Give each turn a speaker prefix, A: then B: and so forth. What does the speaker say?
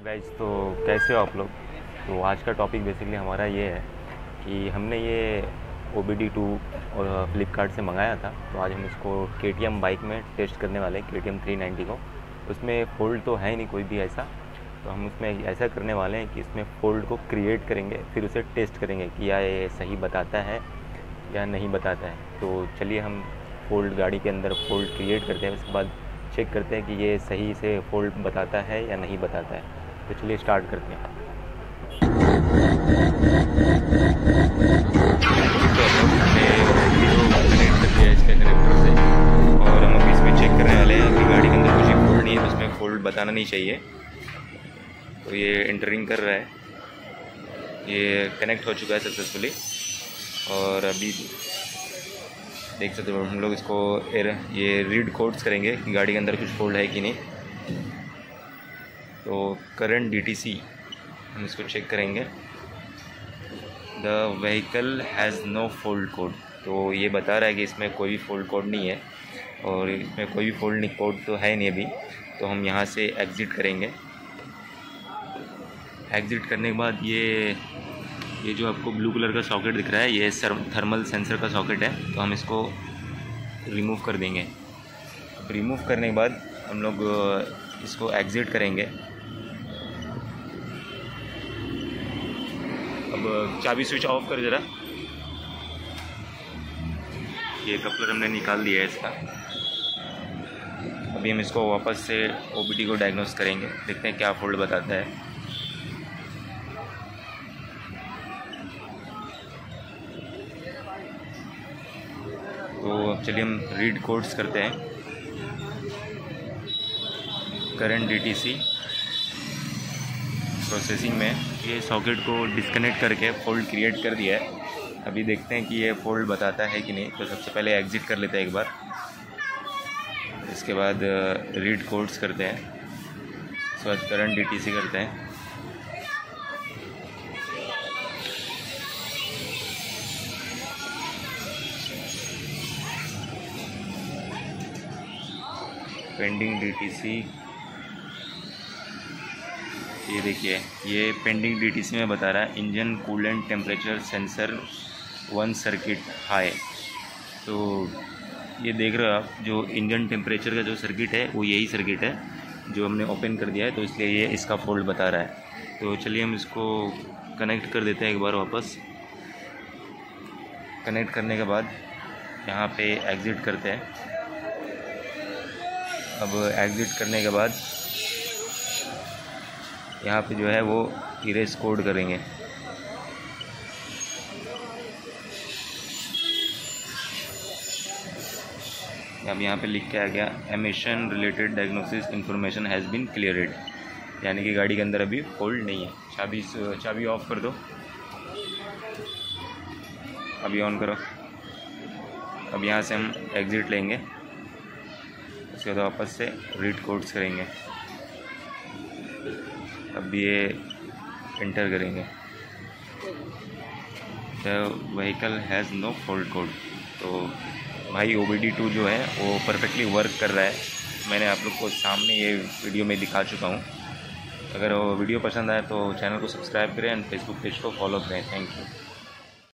A: Guys, तो कैसे हो आप लोग। तो आज का टॉपिक बेसिकली हमारा ये है कि हमने ये OBD2 और फ्लिपकार्ट से मंगाया था। तो आज हम इसको KTM बाइक में टेस्ट करने वाले हैं, KTM 390 को। उसमें फ़ोल्ड तो है नहीं कोई भी ऐसा, तो हम उसमें ऐसा करने वाले हैं कि इसमें फ़ोल्ड को क्रिएट करेंगे, फिर उसे टेस्ट करेंगे कि या ये सही बताता है या नहीं बताता है। तो चलिए हम फ़ोल्ड गाड़ी के अंदर फ़ोल्ड क्रिएट करते हैं, उसके बाद चेक करते हैं कि ये सही से फ़ोल्ड बताता है या नहीं बताता है। तो चलिए स्टार्ट करते हैं। तो हमने वीडियो कनेक्ट कर दिया इसके कनेक्टर से, और हम अभी इसमें चेक करने वाले हैं कि गाड़ी के अंदर कुछ भी फ़ोल्ड नहीं है, तो उसमें फ़ोल्ड बताना नहीं चाहिए। तो ये इंटरिंग कर रहा है, ये कनेक्ट हो चुका है सक्सेसफुली। और अभी देख सकते हो हम लोग इसको ये रीड कोड्स करेंगे कि गाड़ी के अंदर कुछ फ़ोल्ड है कि नहीं। तो करंट DTC हम इसको चेक करेंगे। The vehicle has no fault code, तो ये बता रहा है कि इसमें कोई भी फोल्ड कोड नहीं है, और इसमें कोई भी फोल्ड नहीं कोड तो है नहीं अभी। तो हम यहाँ से एग्ज़िट करेंगे। एग्ज़िट करने के बाद ये जो आपको ब्लू कलर का सॉकेट दिख रहा है, ये थर्मल सेंसर का सॉकेट है, तो हम इसको रिमूव कर देंगे। रिमूव करने के बाद हम लोग इसको एग्ज़िट करेंगे। अब चाबी स्विच ऑफ कर ज़रा। ये कपलर हमने निकाल दिया है इसका। अभी हम इसको वापस से OBD को डायग्नोस करेंगे, देखते हैं क्या फोल्ड बताता है। तो चलिए हम रीड कोड्स करते हैं। करंट DTC प्रोसेसिंग में ये सॉकेट को डिस्कनेक्ट करके फ़ोल्ड क्रिएट कर दिया है। अभी देखते हैं कि ये फ़ोल्ड बताता है कि नहीं। तो सबसे पहले एग्ज़िट कर लेते हैं एक बार, इसके बाद रीड कोड्स करते हैं, उसके बाद करंट DTC करते हैं। पेंडिंग DTC, ये देखिए ये पेंडिंग DTC में बता रहा है engine coolant temperature sensor 1 circuit high. तो ये देख रहे हो आप, जो इंजन टेम्परेचर का जो सर्किट है वो यही सर्किट है जो हमने ओपन कर दिया है, तो इसलिए ये इसका फोल्ड बता रहा है। तो चलिए हम इसको कनेक्ट कर देते हैं एक बार वापस। कनेक्ट करने के बाद यहाँ पे एग्ज़िट करते हैं। अब एग्ज़िट करने के बाद यहाँ पे जो है वो इरेज कोड करेंगे। अब यहाँ पे लिख के आ गया emission related diagnosis information has been cleared, यानी कि गाड़ी के अंदर अभी फोल्ड नहीं है। चाबी ऑफ कर दो, अभी ऑन करो। अब यहाँ से हम एग्ज़िट लेंगे, उसके बाद वापस से रीड कोड्स करेंगे। अब ये इंटर करेंगे the vehicle has no fault code. तो भाई OBD2 जो है वो परफेक्टली वर्क कर रहा है। मैंने आप लोग को सामने ये वीडियो में दिखा चुका हूँ। अगर वो वीडियो पसंद आए तो चैनल को सब्सक्राइब करें एंड फेसबुक पेज को फॉलो करें। Thank you.